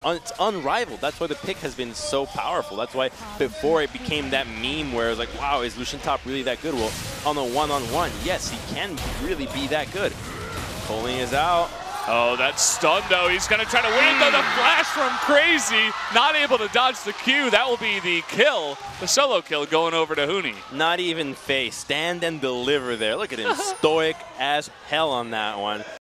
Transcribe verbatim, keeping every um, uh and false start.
it's unrivaled. That's why the pick has been so powerful. That's why before it became that meme where it was like, wow, is Lucian Top really that good? Well, on a one-on-one, yes, he can really be that good. Pulling is out. Oh, that stun, though. He's going to try to win, though. The flash from Crazy. Not able to dodge the Q. That will be the kill, the solo kill going over to Huni. Not even face. Stand and deliver there. Look at him. Stoic as hell on that one.